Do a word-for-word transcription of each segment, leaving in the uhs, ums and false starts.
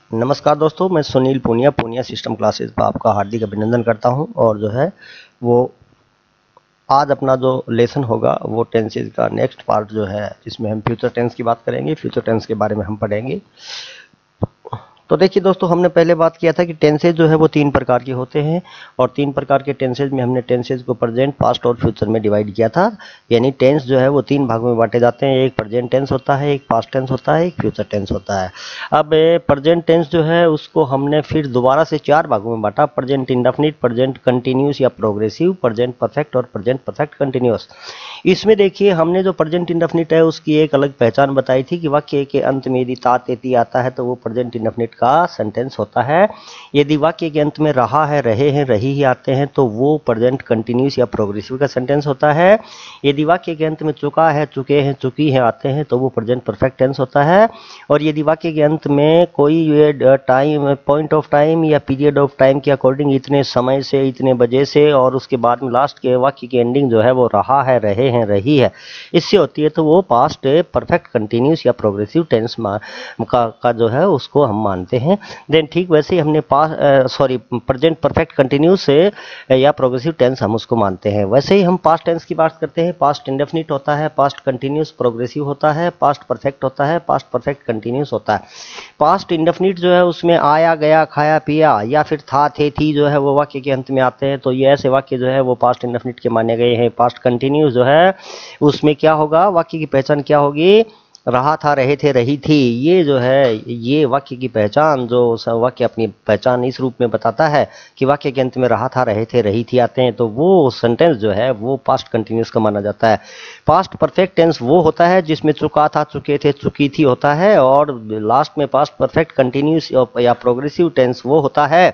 नमस्कार दोस्तों, मैं सुनील पूनिया पूनिया सिस्टम क्लासेस पर आपका हार्दिक अभिनंदन करता हूं। और जो है वो आज अपना जो लेसन होगा वो टेंसेज का नेक्स्ट पार्ट जो है, जिसमें हम फ्यूचर टेंस की बात करेंगे। फ्यूचर टेंस के बारे में हम पढ़ेंगे। तो देखिए दोस्तों, हमने पहले बात किया था कि टेंसेज जो है वो तीन प्रकार के होते हैं, और तीन प्रकार के टेंसेज में हमने टेंसेज को प्रेजेंट, पास्ट और फ्यूचर में डिवाइड किया था। यानी टेंस जो है वो तीन भागों में बांटे जाते हैं। एक प्रेजेंट टेंस होता है, एक पास्ट टेंस होता है, एक फ्यूचर टेंस होता है। अब प्रेजेंट टेंस जो है उसको हमने फिर दोबारा से चार भागों में बांटा: प्रेजेंट इंडेफिनिट, प्रेजेंट कंटिन्यूस या प्रोग्रेसिव, प्रेजेंट परफेक्ट और प्रेजेंट परफेक्ट कंटिन्यूस। इसमें देखिए, हमने जो प्रेजेंट इंडेफिनिट है उसकी एक अलग पहचान बताई थी कि वाक्य के अंत में यदि ता तेती आता है तो वो प्रेजेंट इंडेफिनिट का सेंटेंस होता है। यदि वाक्य के अंत में रहा है, रहे हैं, रही ही आते हैं तो वो प्रेजेंट कंटिन्यूस या प्रोग्रेसिव का सेंटेंस होता है। यदि वाक्य के अंत में चुका है, चुके हैं, चुकी है आते हैं तो वो प्रेजेंट परफेक्ट टेंस होता है। और यदि वाक्य के अंत में कोई टाइम, पॉइंट ऑफ टाइम या पीरियड ऑफ टाइम के अकॉर्डिंग इतने समय से, इतने बजे से, और उसके बाद में लास्ट के वाक्य की एंडिंग जो है वो रहा है, रहे हैं, रही है, इससे होती है तो वो पास्ट परफेक्ट कंटिन्यूस या प्रोग्रेसिव टेंस का, का जो है उसको हम मानते हैं। देन ठीक वैसे ही हमने past sorry present perfect continuous से या प्रोग्रेसिव टेंस हम उसको मानते हैं। वैसे ही हम पास्ट टेंस की बात करते हैं। पास्ट इंडेफिनिट होता है, पास्ट कंटिन्यूस प्रोग्रेसिव होता है, पास्ट परफेक्ट होता है, पास्ट परफेक्ट कंटिन्यूस होता है। पास्ट इंडेफिनिट जो है उसमें आया, गया, खाया, पिया या फिर था, थे, थी जो है वो वाक्य के अंत में आते हैं, तो ये ऐसे वाक्य जो है वो पास्ट इंडेफिनिट के माने गए हैं। पास्ट कंटिन्यूस जो है उसमें क्या होगा, वाक्य की पहचान क्या होगी, रहा था, रहे थे, रही थी। ये जो है ये वाक्य की पहचान, जो वाक्य अपनी पहचान इस रूप में बताता है कि वाक्य के अंत में रहा था, रहे थे, रही थी आते हैं तो वो सेंटेंस जो है वो पास्ट कंटिन्यूस का माना जाता है। पास्ट परफेक्ट टेंस वो होता है जिसमें चुका था, चुके थे, चुकी थी होता है। और लास्ट में पास्ट परफेक्ट कंटिन्यूस या प्रोग्रेसिव टेंस वो होता है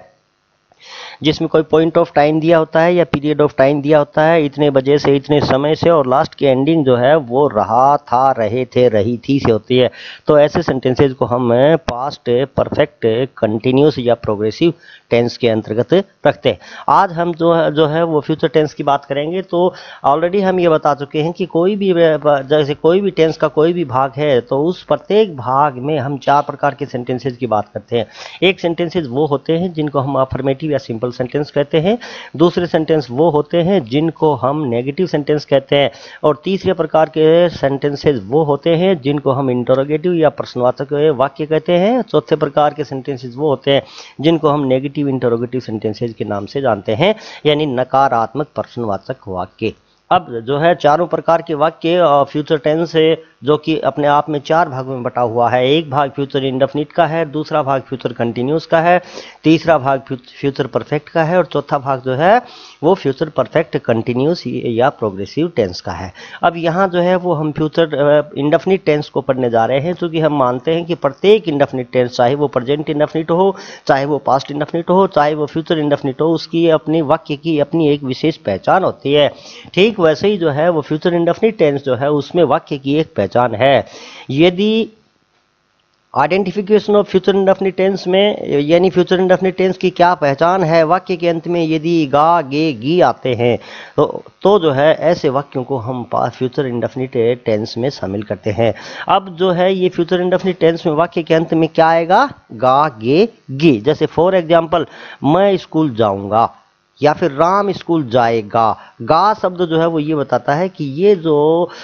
जिसमें कोई पॉइंट ऑफ टाइम दिया होता है या पीरियड ऑफ टाइम दिया होता है, इतने बजे से, इतने समय से, और लास्ट की एंडिंग जो है वो रहा था, रहे थे, रही थी से होती है। तो ऐसे सेंटेंसेज को हम पास्ट परफेक्ट कंटिन्यूस या प्रोग्रेसिव टेंस के अंतर्गत रखते हैं। आज हम जो है जो है वो फ्यूचर टेंस की बात करेंगे। तो ऑलरेडी हम ये बता चुके हैं कि कोई भी, जैसे कोई भी टेंस का कोई भी भाग है तो उस प्रत्येक भाग में हम चार प्रकार के सेंटेंसेज की बात करते हैं। एक सेंटेंसेज वो होते हैं जिनको हम अफर्मेटिव या सिंपल सेंटेंस कहते हैं। दूसरे सेंटेंस वो होते हैं जिनको हम नेगेटिव सेंटेंस कहते हैं। और तीसरे प्रकार के सेंटेंसेस वो होते हैं जिनको हम इंटरोगेटिव या प्रश्नवाचक वाक्य कहते हैं। चौथे प्रकार के सेंटेंसेस वो होते हैं जिनको हम नेगेटिव इंटरोगेटिव सेंटेंसेस के नाम से जानते हैं, यानी नकारात्मक प्रश्नवाचक वाक्य। अब जो है चारों प्रकार के वाक्य फ्यूचर टेंस है, जो कि अपने आप में चार भागों में बटा हुआ है। एक भाग फ्यूचर इंडेफिनिट का है, दूसरा भाग फ्यूचर कंटिन्यूस का है, तीसरा भाग फ्यूचर परफेक्ट का है, और चौथा भाग जो है वो फ्यूचर परफेक्ट कंटिन्यूस या प्रोग्रेसिव टेंस का है। अब यहाँ जो है वो हम फ्यूचर इंडेफिनिट टेंस को पढ़ने जा रहे हैं, क्योंकि हम मानते हैं कि प्रत्येक इंडेफिनिट टेंस, चाहे वो प्रेजेंट इंडेफिनिट हो, चाहे वो पास्ट इंडेफिनिट हो, चाहे वो फ्यूचर इंडेफिनिट हो, उसकी अपनी वाक्य की अपनी एक विशेष पहचान होती है। ठीक वैसे ही जो है वो फ्यूचर इंडेफिनिट टेंस जो है उसमें वाक्य की एक पहचान है। यदि identification of future indefinite tense में, यानी फ्यूचर इंडेफिनिट टेंस की क्या पहचान है, वाक्य के अंत में यदि गा, गे, गी आते हैं तो तो जो है ऐसे वाक्यों को हम फ्यूचर इंडेफिनिट टेंस में शामिल करते हैं। अब जो है ये फ्यूचर इंडेफिनिट टेंस में वाक्य के अंत में क्या आएगा, गा, गे, गी। जैसे फॉर एग्जाम्पल, मैं स्कूल जाऊंगा या फिर राम स्कूल जाएगा। गा शब्द जो है वो ये बताता है कि ये जो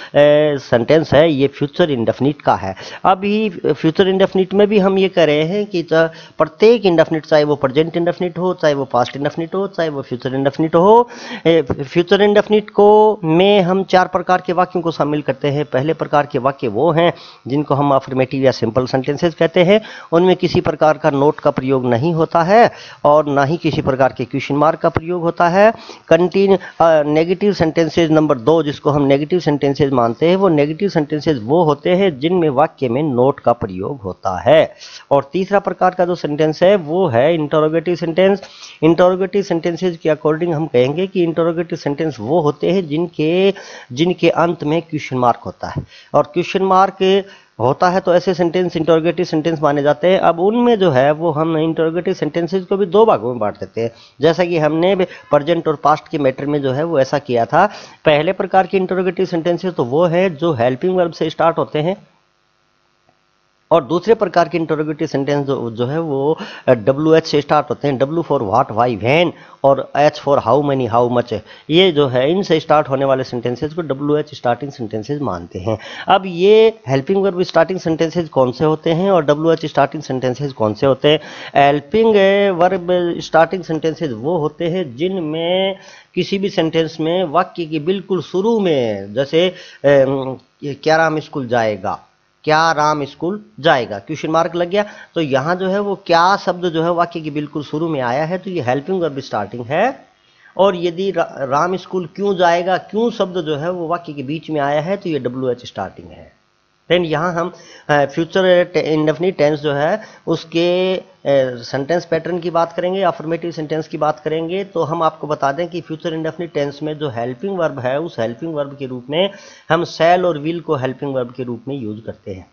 सेंटेंस है ये फ्यूचर इंडेफिनिट का है। अभी फ्यूचर इंडेफिनिट में भी हम ये कह रहे हैं कि प्रत्येक इंडेफिनिट, चाहे वो प्रेजेंट इंडेफिनिट हो, चाहे वो पास्ट इंडेफिनिट हो, चाहे वो फ्यूचर इंडेफिनिट हो, फ्यूचर इंडेफिनिट को में हम चार प्रकार के वाक्यों को शामिल करते हैं। पहले प्रकार के वाक्य वो हैं जिनको हम अफर्मेटिव या सिंपल सेंटेंसेस कहते हैं। उनमें किसी प्रकार का नोट का प्रयोग नहीं होता है और ना ही किसी प्रकार के क्वेश्चन मार्क का प्रयोग होता है। कंटिन्यू नेगेटिव सेंटेंसेज नंबर दो, जिसको हम नेगेटिव सेंटेंसेज मानते हैं, वो नेगेटिव सेंटेंसेज वो होते हैं जिनमें वाक्य में नोट का प्रयोग होता है। और तीसरा प्रकार का जो सेंटेंस है वो है इंटरोगेटिव सेंटेंस। इंटरोगेटिव सेंटेंसेज के अकॉर्डिंग हम कहेंगे कि इंटरोगेटिव सेंटेंस वो होते हैं जिनके जिनके अंत में क्वेश्चन मार्क होता है, और क्वेश्चन मार्क होता है तो ऐसे सेंटेंस इंटरोगेटिव सेंटेंस माने जाते हैं। अब उनमें जो है वो हम इंटरोगेटिव सेंटेंसेस को भी दो भागों में बांट देते हैं, जैसा कि हमने प्रेजेंट और पास्ट के मैटर में जो है वो ऐसा किया था। पहले प्रकार के इंटरोगेटिव सेंटेंसेस तो वो है जो हेल्पिंग वर्ब से स्टार्ट होते हैं, और दूसरे प्रकार के इंटरोगेटिव सेंटेंस जो, जो है वो डब्ल्यू एच से स्टार्ट होते हैं, W for what, why, when, और H for how many, how much. ये जो है इनसे स्टार्ट होने वाले सेंटेंसेस को डब्ल्यू एच स्टार्टिंग सेंटेंसेस मानते हैं। अब ये हेल्पिंग वर्ब स्टार्टिंग सेंटेंसेस कौन से होते हैं और डब्ल्यू एच स्टार्टिंग सेंटेंसेस कौन से होते हैं? हेल्पिंग वर्ब स्टार्टिंग सेंटेंसेस वो होते हैं जिनमें किसी भी सेंटेंस में वाक्य के बिल्कुल शुरू में, जैसे क्या राम स्कूल जाएगा, क्या राम स्कूल जाएगा, क्वेश्चन मार्क लग गया, तो यहाँ जो है वो क्या शब्द जो है वाक्य के बिल्कुल शुरू में आया है, तो ये हेल्पिंग वर्ब स्टार्टिंग है। और यदि रा, राम स्कूल क्यों जाएगा, क्यों शब्द जो है वो वाक्य के बीच में आया है, तो ये डब्ल्यू एच स्टार्टिंग है। देन यहाँ हम फ्यूचर इंडेफिनिट टेंस जो है उसके सेंटेंस पैटर्न की बात करेंगे, अफर्मेटिव सेंटेंस की बात करेंगे। तो हम आपको बता दें कि फ्यूचर इंडेफिनिट टेंस में जो हेल्पिंग वर्ब है उस हेल्पिंग वर्ब के रूप में हम शैल और विल को हेल्पिंग वर्ब के रूप में यूज करते हैं।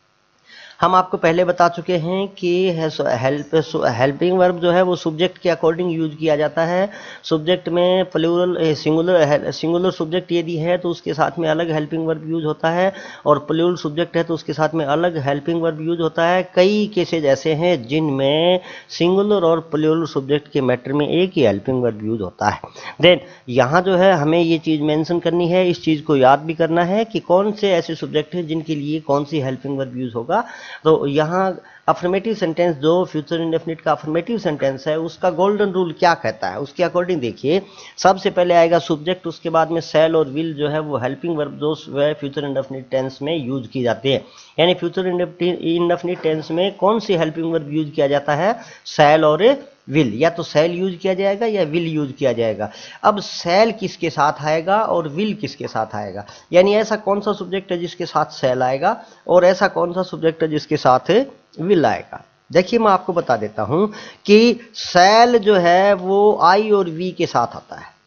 हम आपको पहले बता चुके हैं कि हेल्प हेल्पिंग वर्ब जो है वो सब्जेक्ट के अकॉर्डिंग यूज किया जाता है। सब्जेक्ट में प्लूरल सिंगुलर सिंगुलर सब्जेक्ट यदि है तो उसके साथ में अलग हेल्पिंग वर्ब यूज होता है, और प्लूरल सब्जेक्ट है तो उसके साथ में अलग हेल्पिंग वर्ब यूज होता है। कई केसेज ऐसे हैं जिनमें सिंगुलर और प्लूरल सब्जेक्ट के मैटर में एक ही हेल्पिंग वर्ब यूज होता है। देन यहाँ जो है हमें ये चीज़ मेंशन करनी है, इस चीज़ को याद भी करना है कि कौन से ऐसे सब्जेक्ट हैं जिनके लिए कौन सी हेल्पिंग वर्ब यूज होगा। तो यहाँ अफर्मेटिव सेंटेंस जो फ्यूचर इंडेफिनिट का अफर्मेटिव सेंटेंस है उसका गोल्डन रूल क्या कहता है, उसके अकॉर्डिंग देखिए, सबसे पहले आएगा सब्जेक्ट, उसके बाद में शैल और विल जो है वो हेल्पिंग वर्ब जो है फ्यूचर इंडेफिनिट टेंस में यूज की जाती है। यानी फ्यूचर इंडेफिनिट टेंस में कौन सी हेल्पिंग वर्ब यूज किया जाता है? शैल और विल, या तो शैल यूज किया जाएगा या विल यूज किया जाएगा। अब शैल किसके साथ आएगा और विल किसके साथ आएगा, यानी ऐसा कौन सा सब्जेक्ट है जिसके साथ शैल आएगा और ऐसा कौन सा सब्जेक्ट है जिसके साथ विल आएगा। देखिए मैं आपको बता देता हूं कि शैल जो है वो आई और वी के साथ आता है।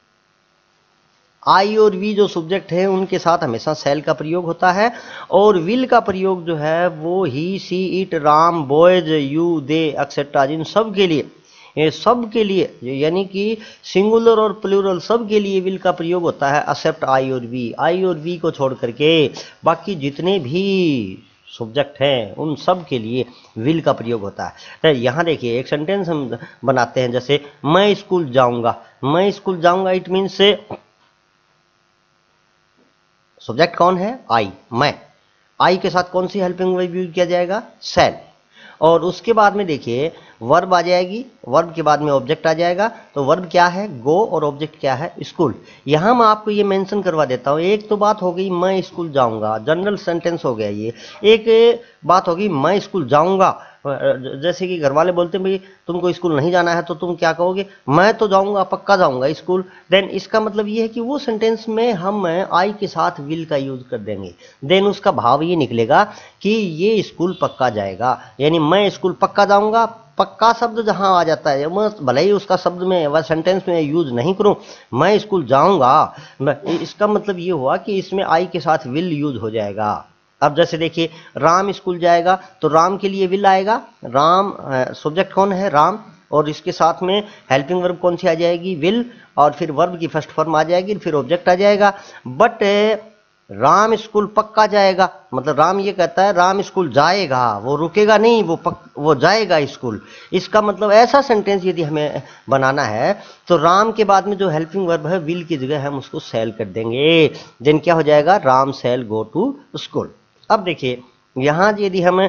आई और वी जो सब्जेक्ट है उनके साथ हमेशा शैल का प्रयोग होता है, और विल का प्रयोग जो है वो he, she, it, Ram, boys, you, they etcetera, इन सब के लिए, ये सब के लिए, यानी कि सिंगुलर और प्लूरल सब के लिए विल का प्रयोग होता है, एक्सेप्ट आई और वी। आई और वी को छोड़ करके बाकी जितने भी सब्जेक्ट हैं उन सब के लिए विल का प्रयोग होता है। तो यहाँ देखिए एक सेंटेंस हम बनाते हैं, जैसे मैं स्कूल जाऊंगा। मैं स्कूल जाऊंगा इट मीन्स से सब्जेक्ट कौन है? आई, मैं। आई के साथ कौन सी हेल्पिंग वर्ब यूज किया जाएगा? शैल। और उसके बाद में देखिए वर्ब आ जाएगी, वर्ब के बाद में ऑब्जेक्ट आ जाएगा। तो वर्ब क्या है? गो, और ऑब्जेक्ट क्या है? स्कूल। यहाँ मैं आपको ये मेंशन करवा देता हूँ, एक तो बात हो गई मैं स्कूल जाऊँगा, जनरल सेंटेंस हो गया ये। एक बात होगी मैं स्कूल जाऊँगा, जैसे कि घर वाले बोलते हैं भाई तुमको स्कूल नहीं जाना है तो तुम क्या कहोगे? मैं तो जाऊँगा, पक्का जाऊँगा स्कूल। देन इसका मतलब ये है कि वो सेंटेंस में हम आई के साथ विल का यूज कर देंगे। देन उसका भाव ये निकलेगा कि ये स्कूल पक्का जाएगा, यानी मैं स्कूल पक्का जाऊँगा। पक्का शब्द जहां आ जाता है, मैं भले ही उसका शब्द में वह सेंटेंस में यूज नहीं करूं, मैं स्कूल जाऊंगा, इसका मतलब ये हुआ कि इसमें आई के साथ विल यूज हो जाएगा। अब जैसे देखिए राम स्कूल जाएगा, तो राम के लिए विल आएगा। राम सब्जेक्ट कौन है? राम, और इसके साथ में हेल्पिंग वर्ब कौन सी आ जाएगी? विल, और फिर वर्ब की फर्स्ट फॉर्म आ जाएगी, फिर ऑब्जेक्ट आ जाएगा। बट राम स्कूल पक्का जाएगा, मतलब राम ये कहता है राम स्कूल जाएगा, वो रुकेगा नहीं, वो पक, वो जाएगा स्कूल। इसका मतलब ऐसा सेंटेंस यदि हमें बनाना है तो राम के बाद में जो हेल्पिंग वर्ब है विल की जगह हम उसको शैल कर देंगे। देन क्या हो जाएगा? Ram shall go to school. अब देखिए यहाँ यदि हम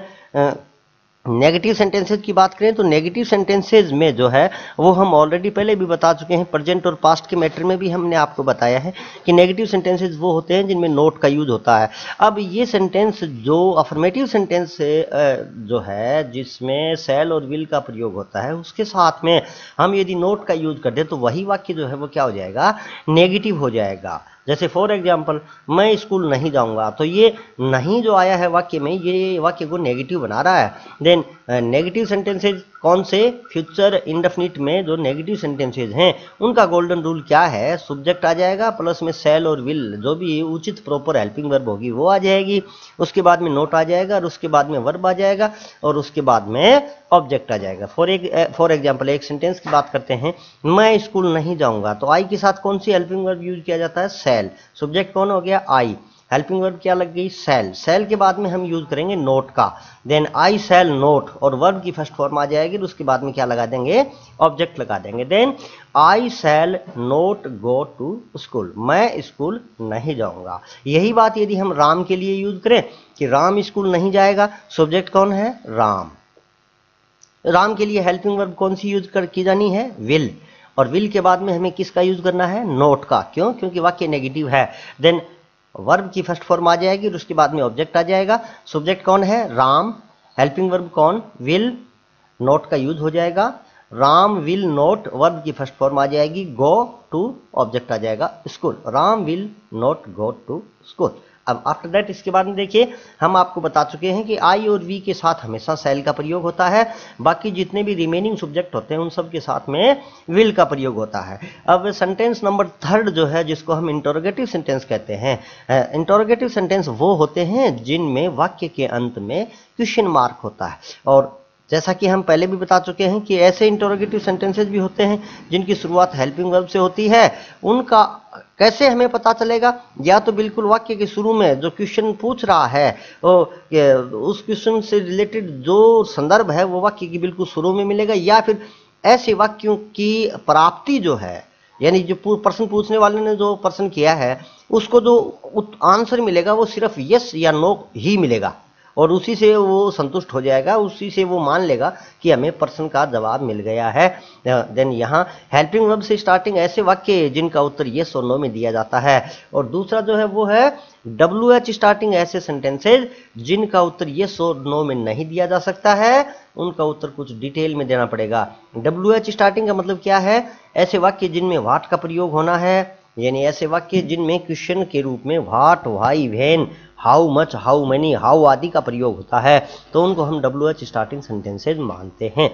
नेगेटिव सेंटेंसेज की बात करें तो नेगेटिव सेंटेंसेज में जो है वो हम ऑलरेडी पहले भी बता चुके हैं, प्रेजेंट और पास्ट के मैटर में भी हमने आपको बताया है कि नेगेटिव सेंटेंसेज वो होते हैं जिनमें नोट का यूज होता है। अब ये सेंटेंस जो अफर्मेटिव सेंटेंस जो है जिसमें शैल और विल का प्रयोग होता है उसके साथ में हम यदि नोट का यूज कर दें तो वही वाक्य जो है वो क्या हो जाएगा? नेगेटिव हो जाएगा। जैसे फॉर एग्जाम्पल मैं स्कूल नहीं जाऊंगा, तो ये नहीं जो आया है वाक्य में, ये वाक्य को नेगेटिव बना रहा है। देन नेगेटिव सेंटेंसेज कौन से? फ्यूचर इंडेफिनिट में जो नेगेटिव सेंटेंसेज हैं उनका गोल्डन रूल क्या है? सब्जेक्ट आ जाएगा प्लस में शैल और विल, जो भी उचित प्रॉपर हेल्पिंग वर्ब होगी वो आ जाएगी, उसके बाद में नोट आ जाएगा, और उसके बाद में वर्ब आ जाएगा, और उसके बाद में ऑब्जेक्ट आ जाएगा। फॉर एक फॉर एग्जाम्पल एक सेंटेंस की बात करते हैं, मैं स्कूल नहीं जाऊंगा, तो आई के साथ कौन सी हेल्पिंग वर्ब यूज किया जाता है? शैल। सब्जेक्ट कौन हो गया? आई। हेल्पिंग वर्ब क्या लग गई, सेल। सेल के बाद में हम यूज करेंगे नोट का, देन आई सेल नोट, और वर्ब की फर्स्ट फॉर्म आ जाएगी, तो उसके बाद में क्या लगा देंगे, ऑब्जेक्ट लगा देंगे। Then I shall not go to school, मैं स्कूल नहीं जाऊंगा। यही बात यदि हम राम के लिए यूज करें कि राम स्कूल नहीं जाएगा, सब्जेक्ट कौन है, राम। राम के लिए हेल्पिंग वर्ब कौन सी यूज कर की जानी है, विल, और विल के बाद में हमें किसका यूज करना है, नोट का। क्यों, क्योंकि वाक्य नेगेटिव है। देन वर्ब की फर्स्ट फॉर्म आ जाएगी और उसके बाद में ऑब्जेक्ट आ जाएगा। सब्जेक्ट कौन है, राम, हेल्पिंग वर्ब कौन, विल, नोट का यूज हो जाएगा। राम विल नोट, वर्ब की फर्स्ट फॉर्म आ जाएगी, गो टू, ऑब्जेक्ट आ जाएगा school. Ram will not go to school. अब आफ्टर दैट इसके बाद में देखिए, हम आपको बता चुके हैं कि आई और वी के साथ हमेशा सेल का प्रयोग होता है, बाकी जितने भी रिमेनिंग सब्जेक्ट होते हैं उन सब के साथ में विल का प्रयोग होता है। अब सेंटेंस नंबर थर्ड जो है, जिसको हम इंटरोगेटिव सेंटेंस कहते हैं। इंटरोगेटिव सेंटेंस वो होते हैं जिनमें वाक्य के अंत में क्वेश्चन मार्क होता है, और जैसा कि हम पहले भी बता चुके हैं कि ऐसे इंटरोगेटिव सेंटेंसेस भी होते हैं जिनकी शुरुआत हेल्पिंग वर्ब से होती है। उनका कैसे हमें पता चलेगा, या तो बिल्कुल वाक्य के शुरू में जो क्वेश्चन पूछ रहा है उस क्वेश्चन से रिलेटेड जो संदर्भ है वो वाक्य की बिल्कुल शुरू में मिलेगा, या फिर ऐसे वाक्यों की प्राप्ति जो है, यानी जो प्रश्न पूछने वाले ने जो प्रश्न किया है उसको जो आंसर मिलेगा वो सिर्फ यस या नो ही मिलेगा, और उसी से वो संतुष्ट हो जाएगा, उसी से वो मान लेगा कि हमें प्रश्न का जवाब मिल गया है। देन यहाँ हेल्पिंग वर्ब से स्टार्टिंग ऐसे वाक्य जिनका उत्तर यस और नो में दिया जाता है, और दूसरा जो है वो है डब्ल्यू एच स्टार्टिंग ऐसे सेंटेंसेज जिनका उत्तर यस और नो में नहीं दिया जा सकता है, उनका उत्तर कुछ डिटेल में देना पड़ेगा। डब्ल्यू एच स्टार्टिंग का मतलब क्या है, ऐसे वाक्य जिनमें व्हाट का प्रयोग होना है, यानी ऐसे वाक्य जिनमें क्वेश्चन के रूप में what, why, when, how much, how many, how आदि का प्रयोग होता है, तो उनको हम डब्ल्यू एच स्टार्टिंग सेंटेंसेज मानते हैं।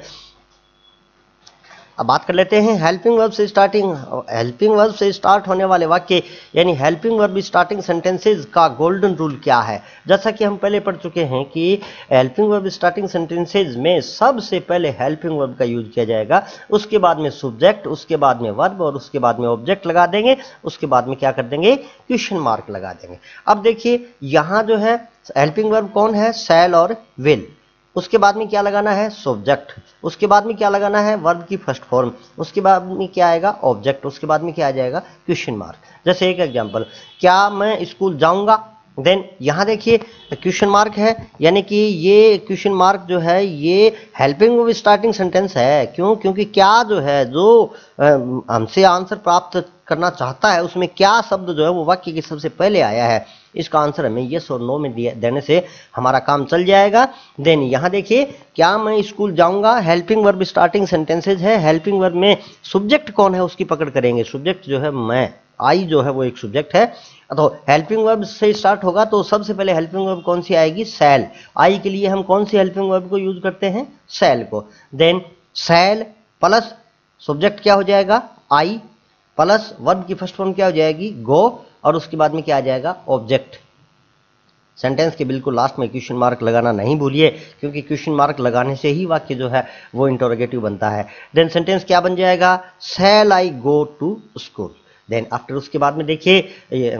अब बात कर लेते हैं हेल्पिंग वर्ब से स्टार्टिंग हेल्पिंग वर्ब से स्टार्ट होने वाले वाक्य यानी हेल्पिंग वर्ब स्टार्टिंग सेंटेंसेज का गोल्डन रूल क्या है। जैसा कि हम पहले पढ़ चुके हैं कि हेल्पिंग वर्ब स्टार्टिंग सेंटेंसेज में सबसे पहले हेल्पिंग वर्ब का यूज किया जाएगा, उसके बाद में सब्जेक्ट, उसके बाद में वर्ब और उसके बाद में ऑब्जेक्ट लगा देंगे, उसके बाद में क्या कर देंगे, क्वेश्चन मार्क लगा देंगे। अब देखिए यहाँ जो है हेल्पिंग वर्ब कौन है, सेल और विल, उसके बाद में क्या लगाना है, सब्जेक्ट, उसके बाद में क्या लगाना है, वर्ब की फर्स्ट फॉर्म, उसके बाद में क्या आएगा, ऑब्जेक्ट, उसके बाद में क्या आ जाएगा, क्वेश्चन मार्क। जैसे एक एग्जांपल, क्या मैं स्कूल जाऊंगा, देन यहां देखिए क्वेश्चन मार्क है, यानी कि ये क्वेश्चन मार्क जो है ये हेल्पिंग वर्ब स्टार्टिंग सेंटेंस है। क्यों, क्योंकि क्या जो है जो हमसे आंसर प्राप्त करना चाहता है उसमें क्या शब्द जो है वो वाक्य के सबसे पहले आया है, इसका आंसर हमें यस और नो में देने से हमारा काम चल जाएगा। देन यहाँ देखिए, क्या मैं स्कूल जाऊंगा, हेल्पिंग वर्ब स्टार्टिंग सेंटेंसेज है, हेल्पिंग वर्ब में सब्जेक्ट कौन है उसकी पकड़ करेंगे, सब्जेक्ट जो है मैं, आई जो है वो एक सब्जेक्ट है, तो हेल्पिंग वर्ब से स्टार्ट होगा तो सबसे पहले हेल्पिंग वर्ब कौन सी आएगी, सेल। आई के लिए हम कौन सी हेल्पिंग वर्ब को यूज करते हैं, सेल को। देन सेल प्लस सब्जेक्ट क्या हो जाएगा, आई, प्लस वर्ब की फर्स्ट फॉर्म क्या हो जाएगी, गो, और उसके बाद में क्या आ जाएगा, ऑब्जेक्ट। सेंटेंस के बिल्कुल लास्ट में क्वेश्चन मार्क लगाना नहीं भूलिए, क्योंकि क्वेश्चन मार्क लगाने से ही वाक्य जो है वो इंटरोगेटिव बनता है। देन सेंटेंस क्या बन जाएगा, shall I go to school. Then after उसके बाद में देखिए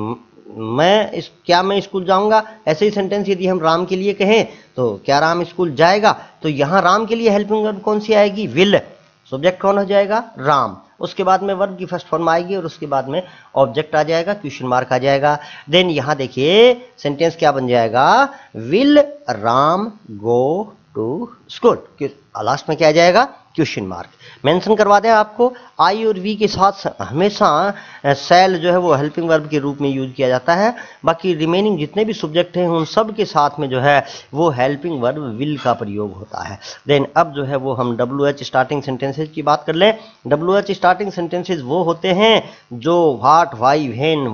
मैं इस क्या मैं स्कूल जाऊंगा, ऐसे ही सेंटेंस यदि हम राम के लिए कहें तो क्या राम स्कूल जाएगा, तो यहाँ राम के लिए हेल्पिंग वर्ब कौन सी आएगी, विल, सब्जेक्ट कौन हो जाएगा, राम, उसके बाद में वर्ब की फर्स्ट फॉर्म आएगी और उसके बाद में ऑब्जेक्ट आ जाएगा, क्वेश्चन मार्क आ जाएगा। देन यहाँ देखिए सेंटेंस क्या बन जाएगा, will Ram go to school, last में क्या आ जाएगा, क्वेश्चन मार्क। मेंशन करवा दें आपको, आई और वी के साथ हमेशा सेल जो है वो हेल्पिंग वर्ब के रूप में यूज किया जाता है, बाकी रिमेनिंग जितने भी सब्जेक्ट हैं उन सब के साथ में जो है वो हेल्पिंग वर्ब विल का प्रयोग होता है। देन अब जो है वो हम डब्ल्यू एच स्टार्टिंग सेंटेंसेज की बात कर लें। डब्ल्यू एच स्टार्टिंग सेंटेंसेज वो होते हैं जो व्हाट, व्हाई, व्हेन,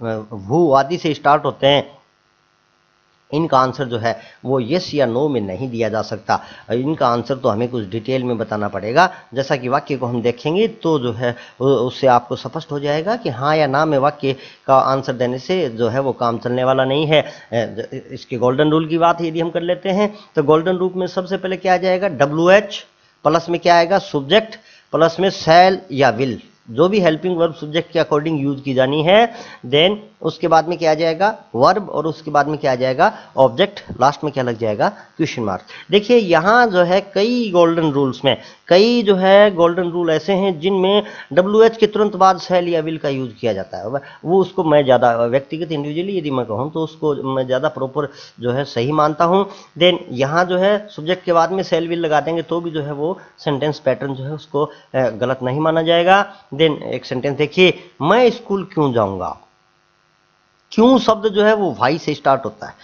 हु आदि से स्टार्ट होते हैं। इनका आंसर जो है वो यस या नो में नहीं दिया जा सकता, इनका आंसर तो हमें कुछ डिटेल में बताना पड़ेगा। जैसा कि वाक्य को हम देखेंगे तो जो है उससे आपको स्पष्ट हो जाएगा कि हाँ या ना में वाक्य का आंसर देने से जो है वो काम चलने वाला नहीं है। इसके गोल्डन रूल की बात यदि हम कर लेते हैं तो गोल्डन रूल में सबसे पहले क्या आ जाएगा, डब्ल्यू एच प्लस में क्या आएगा, सब्जेक्ट, प्लस में शैल या विल, जो भी हेल्पिंग वर्ब सब्जेक्ट के अकॉर्डिंग यूज की जानी है। देन उसके बाद में क्या आ जाएगा वर्ब, और उसके बाद में क्या आ जाएगा ऑब्जेक्ट, लास्ट में क्या लग जाएगा क्वेश्चन मार्क। देखिए यहाँ जो है कई गोल्डन रूल्स में कई जो है गोल्डन रूल ऐसे हैं जिनमें डब्ल्यू एच के तुरंत बाद शैल या विल का यूज किया जाता है। वो उसको मैं ज़्यादा व्यक्तिगत इंडिविजुअली यदि मैं कहूँ तो उसको मैं ज़्यादा प्रॉपर जो है सही मानता हूँ। देन यहाँ जो है सब्जेक्ट के बाद में शैल विल लगा देंगे तो भी जो है वो सेंटेंस पैटर्न जो है उसको गलत नहीं माना जाएगा। देन एक सेंटेंस देखिए, मैं स्कूल क्यों जाऊँगा, क्यों शब्द जो है वो वाई से स्टार्ट होता है।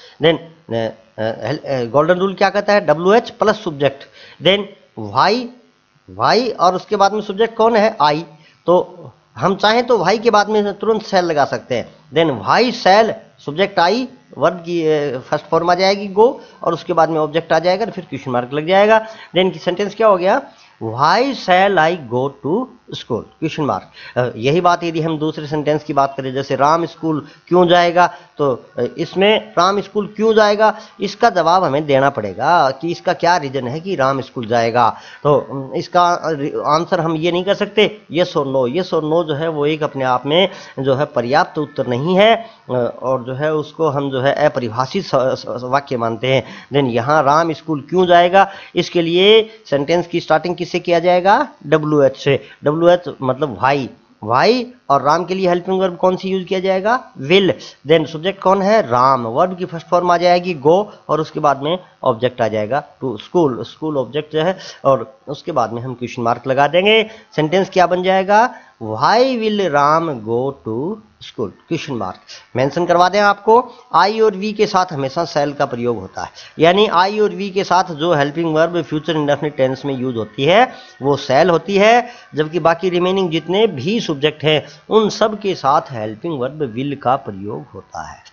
देन गोल्डन रूल क्या कहता है, W H plus subject, then why why और उसके बाद में सब्जेक्ट कौन है आई, तो हम चाहें तो वाई के बाद में तुरंत शैल लगा सकते हैं। Then why shall subject I, verb की फर्स्ट फॉर्म आ जाएगी गो, और उसके बाद में ऑब्जेक्ट आ जाएगा, फिर क्वेश्चन मार्क लग जाएगा। देन की सेंटेंस क्या हो गया, why shall I go to school question mark. यही बात यदि हम दूसरे सेंटेंस की बात करें, जैसे राम स्कूल क्यों जाएगा, तो इसमें राम स्कूल क्यों जाएगा इसका जवाब हमें देना पड़ेगा कि इसका क्या रीजन है कि राम स्कूल जाएगा। तो इसका आंसर हम ये नहीं कर सकते यस और नो, यस और नो जो है वो एक अपने आप में जो है पर्याप्त उत्तर नहीं है, और जो है उसको हम जो है अपरिभाषित वाक्य मानते हैं। देन यहाँ राम स्कूल क्यों जाएगा, इसके लिए सेंटेंस की स्टार्टिंग किससे किया जाएगा, डब्ल्यू एच से। डब्ल्यू एच मतलब वाई, वाई और राम के लिए हेल्पिंग वर्ब कौन सी यूज किया जाएगा, विल। देन सब्जेक्ट कौन है, राम, वर्ब की फर्स्ट फॉर्म आ जाएगी गो, और उसके बाद में ऑब्जेक्ट आ जाएगा टू स्कूल, स्कूल ऑब्जेक्ट जो है, और उसके बाद में हम क्वेश्चन मार्क लगा देंगे। सेंटेंस क्या बन जाएगा, why will Ram go to school question mark. Mention करवा दें आपको, आई और वी के साथ हमेशा शैल का प्रयोग होता है, यानी आई और वी के साथ जो helping verb future indefinite tense में यूज होती है वो शैल होती है, जबकि बाकी रिमेनिंग जितने भी सब्जेक्ट हैं उन सब के साथ हेल्पिंग वर्ब विल का प्रयोग होता है।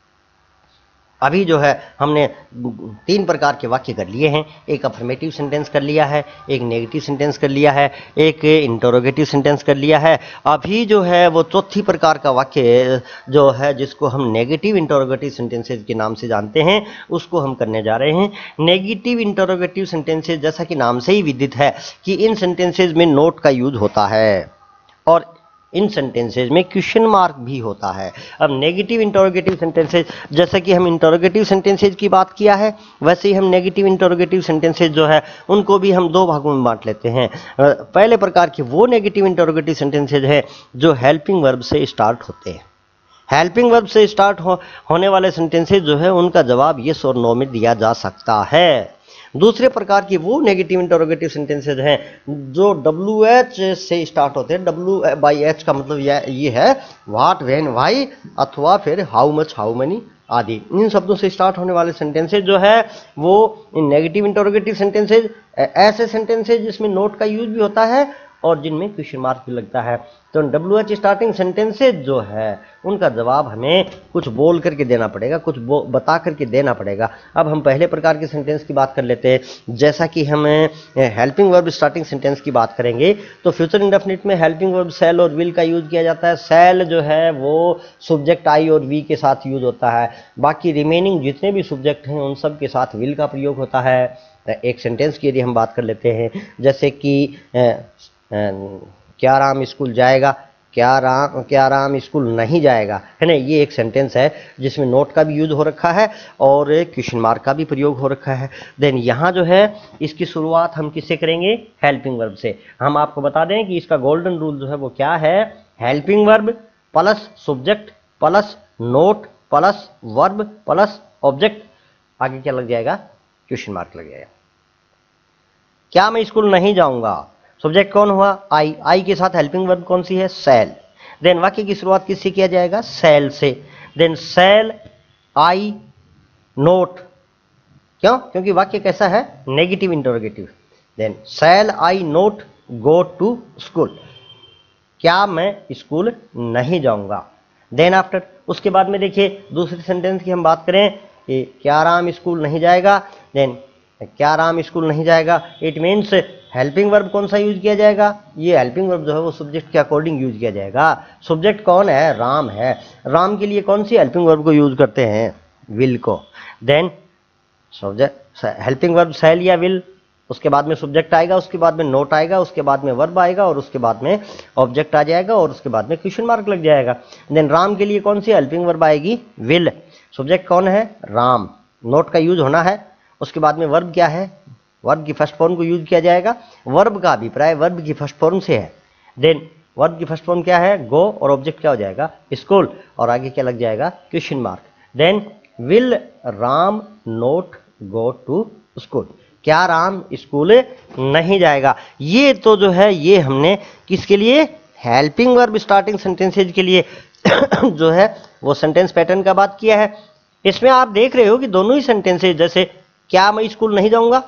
अभी जो है हमने तीन प्रकार के वाक्य कर लिए हैं, एक अफर्मेटिव सेंटेंस कर लिया है, एक नेगेटिव सेंटेंस कर लिया है, एक इंटरोगेटिव सेंटेंस कर लिया है। अभी जो है वो चौथी प्रकार का वाक्य जो है जिसको हम नेगेटिव इंटरोगेटिव सेंटेंसेज के नाम से जानते हैं उसको हम करने जा रहे हैं। नेगेटिव इंटरोगेटिव सेंटेंसेज जैसा कि नाम से ही विदित है कि इन सेंटेंसेज में नोट का यूज होता है और इन सेंटेंसेज में क्वेश्चन मार्क भी होता है। अब नेगेटिव इंटरोगेटिव सेंटेंसेज, जैसा कि हम इंटरोगेटिव सेंटेंसेज की बात किया है वैसे ही हम नेगेटिव इंटरोगेटिव सेंटेंसेज जो है उनको भी हम दो भागों में बांट लेते हैं। पहले प्रकार के वो नेगेटिव इंटरोगेटिव सेंटेंसेज हैं जो हेल्पिंग वर्ब से स्टार्ट होते हैं। हेल्पिंग वर्ब से स्टार्ट हो, होने वाले सेंटेंसेज जो है उनका जवाब यस और नो में दिया जा सकता है। दूसरे प्रकार की वो नेगेटिव इंटरोगेटिव सेंटेंसेज हैं जो डब्ल्यू एच से स्टार्ट होते हैं। डब्ल्यू बाई एच का मतलब ये है व्हाट, व्हेन, व्हाई अथवा फिर हाउ मच, हाउ मेनी आदि। इन शब्दों से स्टार्ट होने वाले सेंटेंसेज जो है वो इन नेगेटिव इंटरोगेटिव सेंटेंसेज ऐसे सेंटेंसेज जिसमें नोट का यूज भी होता है और जिनमें क्वेश्चन मार्क भी लगता है। तो डब्ल्यू एच स्टार्टिंग सेंटेंसेज जो है उनका जवाब हमें कुछ बोल करके देना पड़ेगा, कुछ बता करके देना पड़ेगा। अब हम पहले प्रकार के सेंटेंस की बात कर लेते हैं। जैसा कि हम हेल्पिंग वर्ब स्टार्टिंग सेंटेंस की बात करेंगे तो फ्यूचर इंडेफिनिट में हेल्पिंग वर्ब शैल और विल का यूज किया जाता है। शैल जो है वो सब्जेक्ट आई और वी के साथ यूज होता है, बाकी रिमेनिंग जितने भी सब्जेक्ट हैं उन सब के साथ विल का प्रयोग होता है। एक सेंटेंस की यदि हम बात कर लेते हैं, जैसे कि क्या राम स्कूल जाएगा, क्या राम क्या राम स्कूल नहीं जाएगा, है ना। ये एक सेंटेंस है जिसमें नोट का भी यूज हो रखा है और क्वेश्चन मार्क का भी प्रयोग हो रखा है। देन यहाँ जो है इसकी शुरुआत हम किससे करेंगे, हेल्पिंग वर्ब से। हम आपको बता दें कि इसका गोल्डन रूल जो है वो क्या है, helping verb plus subject plus not plus verb plus object, आगे क्या लग जाएगा, क्वेश्चन मार्क लग जाएगा। क्या मैं स्कूल नहीं जाऊंगा, सब्जेक्ट कौन हुआ, आई, आई के साथ हेल्पिंग वर्ब कौन सी है, शैल। देन वाक्य की शुरुआत किससे किया जाएगा, शैल से। देन शैल आई नोट, क्यों, क्योंकि वाक्य कैसा है, negative interrogative. Then shall I not go to school, क्या मैं स्कूल नहीं जाऊंगा। देन आफ्टर, उसके बाद में देखिए दूसरे सेंटेंस की हम बात करें कि क्या राम स्कूल नहीं जाएगा। देन क्या राम स्कूल नहीं जाएगा, इट मीन्स हेल्पिंग वर्ब कौन सा यूज किया जाएगा, ये हेल्पिंग वर्ब जो है वो सब्जेक्ट के अकॉर्डिंग यूज किया जाएगा। सब्जेक्ट कौन है, राम है, राम के लिए कौन सी हेल्पिंग वर्ब को यूज करते हैं, विल को। Then subject helping verb shall या विल, उसके बाद में सब्जेक्ट आएगा, उसके बाद में नोट आएगा, उसके बाद में वर्ब आएगा और उसके बाद में ऑब्जेक्ट आ जाएगा और उसके बाद में क्वेश्चन मार्क लग जाएगा। देन राम के लिए कौन सी हेल्पिंग वर्ब आएगी? विल। सब्जेक्ट कौन है? राम। नोट का यूज होना है। उसके बाद में वर्ब क्या है? वर्ब की फर्स्ट फॉर्म को यूज किया जाएगा। वर्ब का अभिप्राय वर्ब की फर्स्ट फॉर्म से है। देन वर्ब की फर्स्ट फॉर्म क्या है? गो, और ऑब्जेक्ट क्या हो जाएगा? स्कूल, और आगे क्या लग जाएगा? Question mark. Then will Ram not go to school? क्या राम स्कूल नहीं जाएगा? ये तो जो है ये हमने किसके लिए? हेल्पिंग वर्ब स्टार्टिंग सेंटेंसेज के लिए जो है वो सेंटेंस पैटर्न का बात किया है। इसमें आप देख रहे हो कि दोनों ही सेंटेंसेज, जैसे क्या मैं स्कूल नहीं जाऊंगा,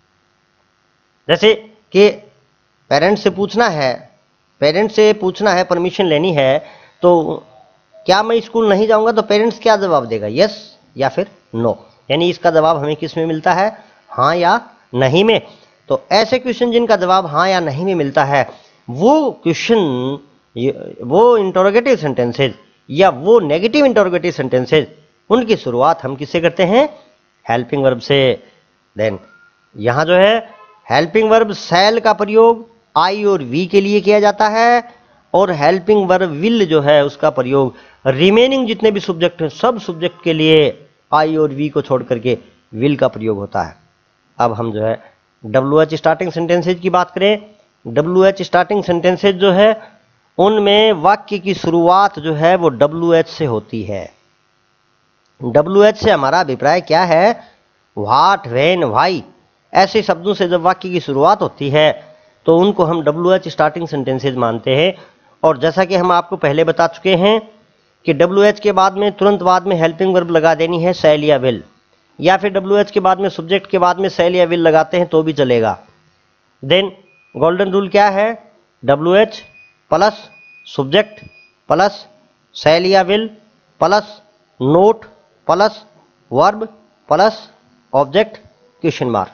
जैसे कि पेरेंट्स से पूछना है, पेरेंट्स से पूछना है, परमिशन लेनी है, तो क्या मैं स्कूल नहीं जाऊंगा, तो पेरेंट्स क्या जवाब देगा? यस या फिर नो। यानी इसका जवाब हमें किस में मिलता है? हाँ या नहीं में। तो ऐसे क्वेश्चन जिनका जवाब हाँ या नहीं में मिलता है, वो क्वेश्चन, वो इंटरोगेटिव सेंटेंसेज या वो नेगेटिव इंटरोगेटिव सेंटेंसेज, उनकी शुरुआत हम किससे करते हैं? हेल्पिंग वर्ब से। देन यहां जो है हेल्पिंग वर्ब शैल का प्रयोग आई और वी के लिए किया जाता है, और हेल्पिंग वर्ब विल जो है उसका प्रयोग रिमेनिंग जितने भी सब्जेक्ट हैं सब सब्जेक्ट के लिए आई और वी को छोड़ करके विल का प्रयोग होता है। अब हम जो है डब्ल्यू एच स्टार्टिंग सेंटेंसेज की बात करें। डब्ल्यू एच स्टार्टिंग सेंटेंसेज जो है उनमें वाक्य की शुरुआत जो है वो डब्ल्यू एच से होती है। डब्ल्यू एच से हमारा अभिप्राय क्या है? व्हाट, व्हेन, व्हाई, ऐसे शब्दों से जब वाक्य की शुरुआत होती है तो उनको हम डब्ल्यू एच स्टार्टिंग सेंटेंसेज मानते हैं। और जैसा कि हम आपको पहले बता चुके हैं कि डब्ल्यू एच के बाद में तुरंत बाद में हेल्पिंग वर्ब लगा देनी है, शैल या विल, या फिर डब्ल्यू एच के बाद में सब्जेक्ट के बाद में शैल या विल लगाते हैं तो भी चलेगा। देन गोल्डन रूल क्या है? W H plus subject plus shall या will plus not plus verb plus object question mark.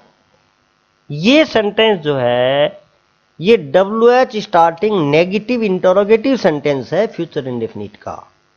ये सेंटेंस जो है ये W H starting negative interrogative sentence है फ्यूचर इंडेफिनिट का।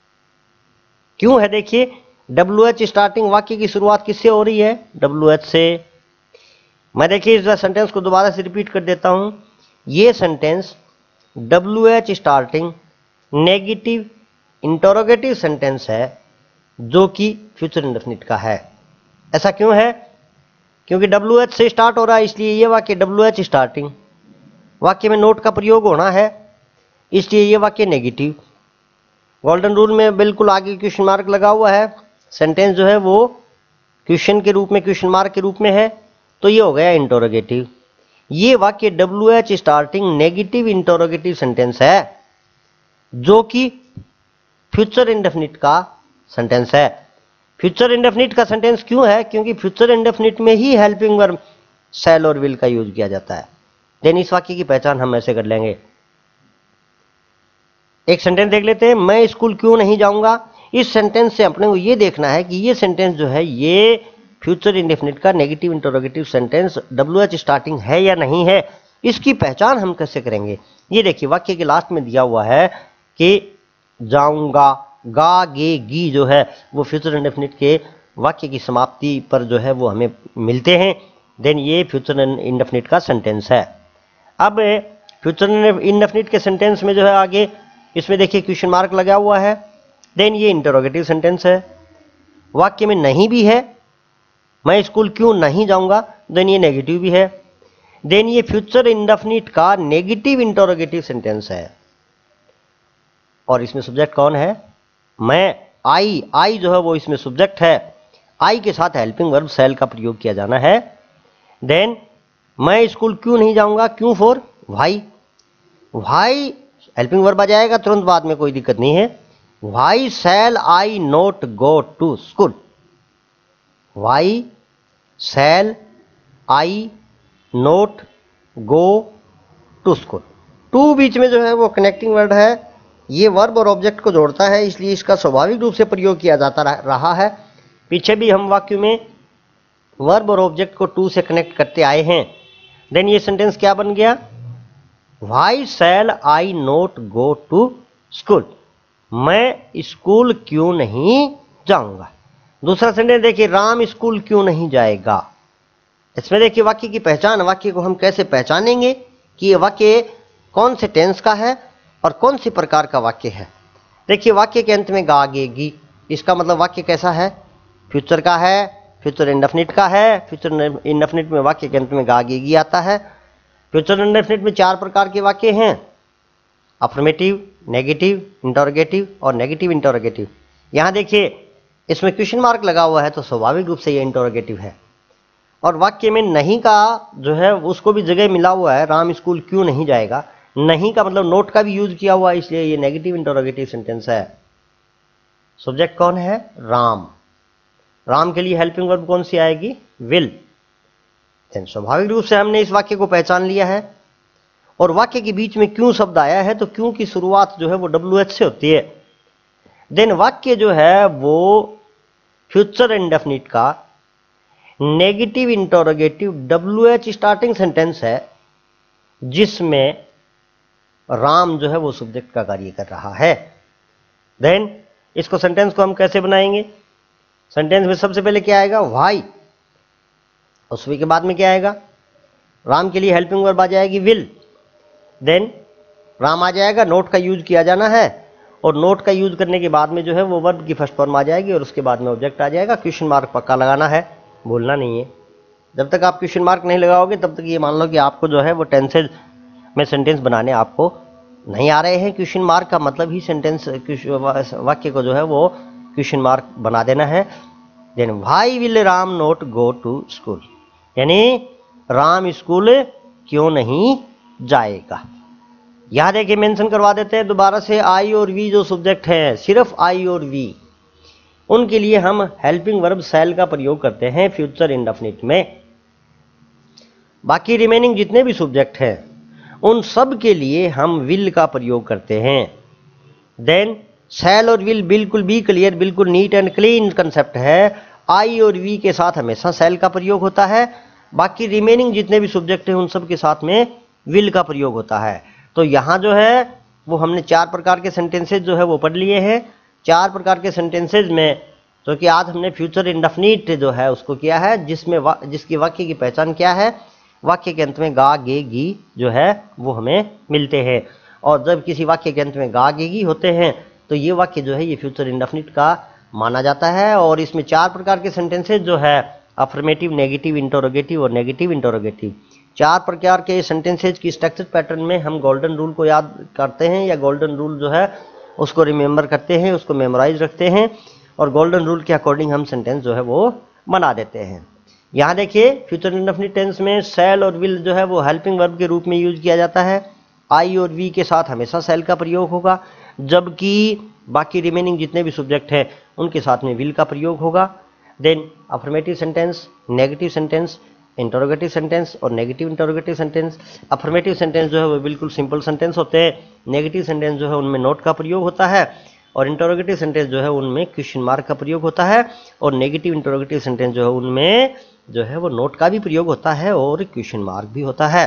क्यों है? देखिए, डब्ल्यू एच स्टार्टिंग वाक्य की शुरुआत किससे हो रही है? डब्ल्यू एच से। मैं देखिए इस सेंटेंस को दोबारा से रिपीट कर देता हूं। ये sentence W H starting negative interrogative sentence है जो कि फ्यूचर इंडेफिनिट का है। ऐसा क्यों है? क्योंकि डब्ल्यू एच से स्टार्ट हो रहा है, इसलिए ये वाक्य डब्ल्यू एच स्टार्टिंग। वाक्य में नोट का प्रयोग होना है, इसलिए ये वाक्य नेगेटिव। गोल्डन रूल में बिल्कुल आगे क्वेश्चन मार्क लगा हुआ है, सेंटेंस जो है वो क्वेश्चन के रूप में, क्वेश्चन मार्क के रूप में है, तो ये हो गया इंटरोगेटिव। ये वाक्य W H starting negative interrogative sentence है जो कि फ्यूचर इंडेफिनिट का सेंटेंस है। फ्यूचर इंडेफिनिट का सेंटेंस क्यों है? क्योंकि फ्यूचर इंडेफिनिट में ही हेल्पिंग वर्ब शैल और विल का यूज किया जाता है। देन इस वाक्य की पहचान हम ऐसे कर लेंगे। एक सेंटेंस देख लेते हैं, मैं स्कूल क्यों नहीं जाऊंगा। इस सेंटेंस से अपने को ये देखना है कि ये सेंटेंस जो है ये फ्यूचर इंडेफिनिट का negative interrogative sentence W H starting है या नहीं है। इसकी पहचान हम कैसे करेंगे? ये देखिए वाक्य के लास्ट में दिया हुआ है कि जाऊंगा, गा, गे, गी जो है वो फ्यूचर इंडेफिनिट के वाक्य की समाप्ति पर जो है वो हमें मिलते हैं। देन ये फ्यूचर इंडेफिनिट का सेंटेंस है। अब फ्यूचर इंडेफिनिट के सेंटेंस में जो है आगे इसमें देखिए क्वेश्चन मार्क लगा हुआ है। देन ये इंटरोगेटिव सेंटेंस है। वाक्य में नहीं भी है, मैं स्कूल क्यों नहीं जाऊंगा, देन ये नेगेटिव भी है। देन ये फ्यूचर इंडेफिनिट का नेगेटिव इंटरोगेटिव सेंटेंस है। और इसमें सब्जेक्ट कौन है? मैं, आई। आई जो है वो इसमें सब्जेक्ट है। आई के साथ हेल्पिंग वर्ब शैल का प्रयोग किया जाना है। देन मैं स्कूल क्यों नहीं जाऊंगा, क्यों for why. Why helping verb आ जाएगा तुरंत बाद में, कोई दिक्कत नहीं है। Why shall I not go to school. Why shall I not go to school. टू बीच में जो है वो कनेक्टिंग वर्ड है, ये वर्ब और ऑब्जेक्ट को जोड़ता है, इसलिए इसका स्वाभाविक रूप से प्रयोग किया जाता रहा है। पीछे भी हम वाक्य में वर्ब और ऑब्जेक्ट को टू से कनेक्ट करते आए हैं। देन ये सेंटेंस क्या बन गया? Why shall I not go to school. मैं स्कूल क्यों नहीं जाऊंगा। दूसरा सेंटेंस देखिए, राम स्कूल क्यों नहीं जाएगा। इसमें देखिए वाक्य की पहचान, वाक्य को हम कैसे पहचानेंगे कि ये वाक्य कौन से टेंस का है और कौन सी प्रकार का वाक्य है। देखिए वाक्य के अंत में गा गे गी, इसका मतलब वाक्य कैसा है, फ्यूचर का है, फ्यूचर इंडेफिनिट का है। फ्यूचर इंडेफिनिट में वाक्य के अंत में गा गे गी आता है। फ्यूचर इंडेफिनिट में चार प्रकार के वाक्य हैं, अफर्मेटिव, नेगेटिव, इंटरोगेटिव और नेगेटिव इंटरोगेटिव। यहाँ देखिए इसमें क्वेश्चन मार्क लगा हुआ है तो स्वाभाविक रूप से ये इंटरोगेटिव है। और वाक्य में नहीं का जो है उसको भी जगह मिला हुआ है, राम स्कूल क्यों नहीं जाएगा, नहीं का मतलब नोट का भी यूज किया हुआ है, इसलिए ये नेगेटिव इंटरोगेटिव सेंटेंस है। सब्जेक्ट कौन है, राम। राम के लिए हेल्पिंग वर्ब कौन सी आएगी, विल। स्वाभाविक रूप से हमने इस वाक्य को पहचान लिया है। और वाक्य के बीच में क्यों शब्द आया है, तो क्यों की शुरुआत जो है वो डब्ल्यू एच से होती है। देन वाक्य जो है वो फ्यूचर इंडेफिनिट का negative interrogative W H starting sentence है, जिसमें राम जो है वो सब्जेक्ट का कार्य कर रहा है। देन इसको सेंटेंस को हम कैसे बनाएंगे, सेंटेंस में सबसे पहले क्या आएगा, व्हाई। उसके के बाद में क्या आएगा, राम के लिए हेल्पिंग वर्ब आ जाएगी विल। देन राम आ जाएगा, नोट का यूज किया जाना है और नोट का यूज करने के बाद में जो है वो वर्ब की फर्स्ट फॉर्म आ जाएगी और उसके बाद में ऑब्जेक्ट आ जाएगा। क्वेश्चन मार्क पक्का लगाना है, बोलना नहीं है। जब तक आप क्वेश्चन मार्क नहीं लगाओगे तब तक ये मान लो कि आपको जो है वो टेंसेज में सेंटेंस बनाने आपको नहीं आ रहे हैं। क्वेश्चन मार्क का मतलब ही सेंटेंस वाक्य को जो है वो क्वेश्चन मार्क बना देना है। Then why will Ram not go to school, यानी राम स्कूल क्यों नहीं जाएगा। यहां देखिए मेंशन करवा देते हैं दोबारा से, आई और वी जो सब्जेक्ट है, सिर्फ आई और वी, उनके लिए हम हेल्पिंग वर्ब शैल का प्रयोग करते हैं फ्यूचर इंडेफिनिट में। बाकी रिमेनिंग जितने भी सब्जेक्ट हैं उन सब के लिए हम विल का प्रयोग करते हैं। देन शैल और विल बिल्कुल बी क्लियर, बिल्कुल नीट एंड क्लीन कंसेप्ट है। आई और वी के साथ हमेशा शैल का प्रयोग होता है, बाकी रिमेनिंग जितने भी सब्जेक्ट हैं उन सब के साथ में विल का प्रयोग होता है। तो यहाँ जो है वो हमने चार प्रकार के सेंटेंसेज जो है वो पढ़ लिए हैं। चार प्रकार के सेंटेंसेज में तो कि आज हमने फ्यूचर इंडेफिनिट जो है उसको किया है, जिसमें वा, जिसकी वाक्य की पहचान क्या है, वाक्य के अंत में गा गे गी जो है वो हमें मिलते हैं। और जब किसी वाक्य के अंत में गा गे गी होते हैं तो ये वाक्य जो है ये फ्यूचर इंडेफिनिट का माना जाता है। और इसमें चार प्रकार के सेंटेंसेज जो है, अफर्मेटिव, नेगेटिव, इंटरोगेटिव और नेगेटिव इंटरोगेटिव, चार प्रकार के सेंटेंसेज की स्ट्रक्चर पैटर्न में हम गोल्डन रूल को याद करते हैं या गोल्डन रूल जो है उसको रिमेंबर करते हैं, उसको मेमोराइज रखते हैं और गोल्डन रूल के अकॉर्डिंग हम सेंटेंस जो है वो बना देते हैं। यहाँ देखिए फ्यूचर इंडेफिनिट टेंस में शैल और विल जो है वो हेल्पिंग वर्ब के रूप में यूज किया जाता है। आई और वी के साथ हमेशा शैल का प्रयोग होगा, जबकि बाकी रिमेनिंग जितने भी सब्जेक्ट हैं उनके साथ में विल का प्रयोग होगा। Then affirmative sentence, negative sentence, interrogative sentence और negative interrogative sentence. Affirmative sentence जो है वो बिल्कुल सिंपल सेंटेंस होते हैं, नेगेटिव सेंटेंस जो है उनमें नोट का प्रयोग होता है और इंटरोगेटिव सेंटेंस जो है उनमें क्वेश्चन मार्क का प्रयोग होता है और नेगेटिव इंटरोगेटिव सेंटेंस जो है उनमें जो है वो नोट का भी प्रयोग होता है और क्वेश्चन मार्क भी होता है।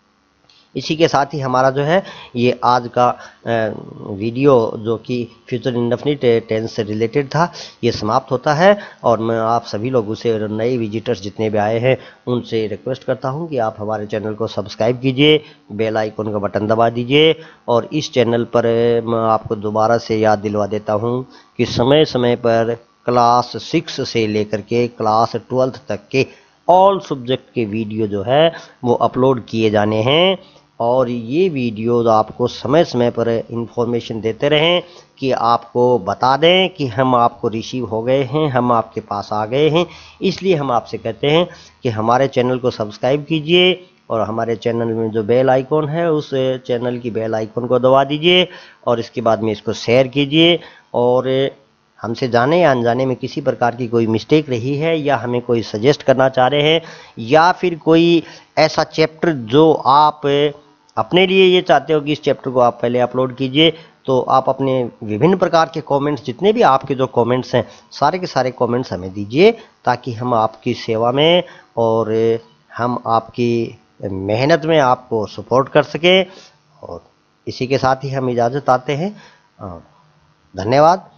इसी के साथ ही हमारा जो है ये आज का वीडियो जो कि फ्यूचर इंडेफिनिट टेंस से रिलेटेड था ये समाप्त होता है। और मैं आप सभी लोगों से, नए विजिटर्स जितने भी आए हैं उनसे रिक्वेस्ट करता हूं कि आप हमारे चैनल को सब्सक्राइब कीजिए, बेल आइकन का बटन दबा दीजिए। और इस चैनल पर मैं आपको दोबारा से याद दिलवा देता हूं कि समय समय पर क्लास सिक्स से लेकर के क्लास ट्वेल्थ तक के ऑल सब्जेक्ट के वीडियो जो है वो अपलोड किए जाने हैं और ये वीडियो आपको समय समय पर इंफॉर्मेशन देते रहें कि आपको बता दें कि हम आपको रिसीव हो गए हैं, हम आपके पास आ गए हैं। इसलिए हम आपसे कहते हैं कि हमारे चैनल को सब्सक्राइब कीजिए और हमारे चैनल में जो बेल आइकॉन है उस चैनल की बेल आइकॉन को दबा दीजिए और इसके बाद में इसको शेयर कीजिए। और हमसे जाने या अनजाने में किसी प्रकार की कोई मिस्टेक रही है या हमें कोई सजेस्ट करना चाह रहे हैं या फिर कोई ऐसा चैप्टर जो आप अपने लिए ये चाहते हो कि इस चैप्टर को आप पहले अपलोड कीजिए, तो आप अपने विभिन्न प्रकार के कमेंट्स, जितने भी आपके जो कमेंट्स हैं सारे के सारे कमेंट्स हमें दीजिए ताकि हम आपकी सेवा में और हम आपकी मेहनत में आपको सपोर्ट कर सकें। और इसी के साथ ही हम इजाज़त आते हैं। धन्यवाद।